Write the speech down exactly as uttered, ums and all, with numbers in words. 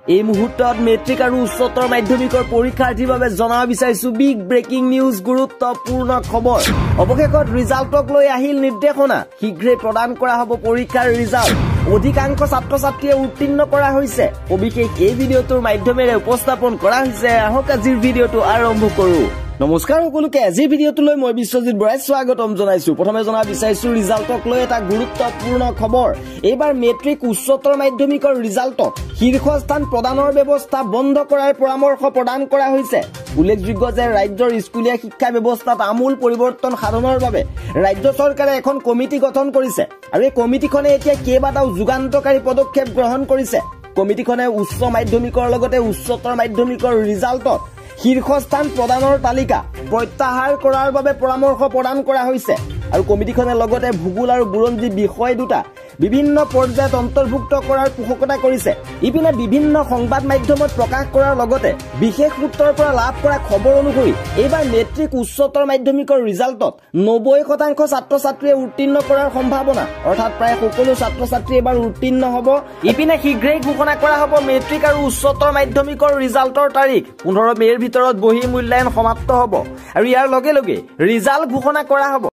এই মুহূৰ্তত মেট্ৰিক আৰু উচ্চতৰ মাধ্যমিকৰ পৰীক্ষাৰ্থীৰ বাবে জনাব বিচাৰিছো বিগ ব্ৰেকিং নিউজ গুৰুত্বপূৰ্ণ খবৰ অৱশেষত ৰিজাল্টক লৈ আহিল নিৰ্দেশনা শীঘ্ৰে প্ৰদান কৰা হ'ব পৰীক্ষাৰ ৰিজাল্ট অধিকাংশ ছাত্ৰ ছাত্ৰীয়ে উত্তীৰ্ণ কৰা হৈছে অবিশেষ এই ভিডিঅ'টোৰ মাধ্যমেৰে উপস্থাপন কৰা হৈছে আহক আজিৰ ভিডিঅ'টো আৰম্ভ কৰো নমস্কাৰ সকলোকে আজিৰ ভিডিঅ'টোলৈ মই বিশ্বজিত বৰাই স্বাগতম জনাইছো প্ৰথমে জনাব বিচাৰিছো ৰিজাল্টক লৈ এটা গুৰুত্বপূৰ্ণ খবৰ এইবাৰ মেট্ৰিক উচ্চতৰ মাধ্যমিকৰ ৰিজাল্টত শীৰ্ষস্থান প্ৰদানৰ ব্যৱস্থা বন্ধ কৰাৰ পৰামৰ্শ প্ৰদান কৰা হৈছে উল্লেখযোগ্য যে ৰাজ্যৰ স্কুলীয়া শিক্ষা ব্যৱস্থাত আমূল পৰিৱৰ্তন সাধনৰ বাবে ৰাজ্য চৰকাৰে এখন কমিটি গঠন কৰিছে আৰু এই কমিটিখনে এতিয়া কেইবাটাও যুগান্তকাৰী পদক্ষেপ গ্ৰহণ কৰিছে কমিটিখনে উচ্চ মাধ্যমিকৰ লগতে উচ্চতৰ মাধ্যমিকৰ ৰিজাল্টত শীৰ্ষস্থান প্ৰদানৰ তালিকা প্ৰত্যাহাৰ কৰাৰ বাবে পৰামৰ্শ প্ৰদান কৰা হৈছে আৰু কমিটিখনে লগতে ভূগোল আৰু বুৰঞ্জী বিষয় দুটা বিভিন্ন পৰ্যায়ত অন্তৰ্ভুক্ত কৰাৰ পোষকতা কৰিছে ইপিনে বিভিন্ন সংবাদ মাধ্যমত প্ৰকাশ কৰাৰ লগতে বিশেষ সূত্ৰৰ পৰা লাভ কৰা খবৰ অনুসৰি এইবাৰ মেট্ৰিক উচ্চতৰ মাধ্যমিকৰ ৰিজাল্টত নব্বৈ শতাংশ ছাত্ৰ ছাত্ৰীয়ে উত্তীৰ্ণ কৰাৰ সম্ভাৱনা অৰ্থাৎ প্ৰায় সকলো ছাত্ৰ ছাত্ৰী এবাৰ উত্তীৰ্ণ হ'ব ইপিনে শীঘ্ৰেই ঘোষণা কৰা হ'ব মেট্ৰিক আৰু উচ্চতৰ মাধ্যমিকৰ ৰিজাল্টৰ তাৰিখ পোন্ধৰ মে'ৰ ভিতৰত বহি মূল্যায়ন সমাপ্ত হ'ব আৰু ইয়াৰ লগে লগে ৰিজাল্ট ঘোষণা কৰা হ'ব